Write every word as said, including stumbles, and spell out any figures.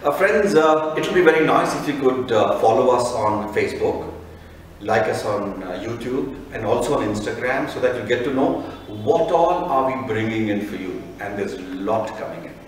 Uh, friends, uh, it will be very nice if you could uh, follow us on Facebook, like us on uh, YouTube, and also on Instagram, so that you get to know what all are we bringing in for you. And there's a lot coming in.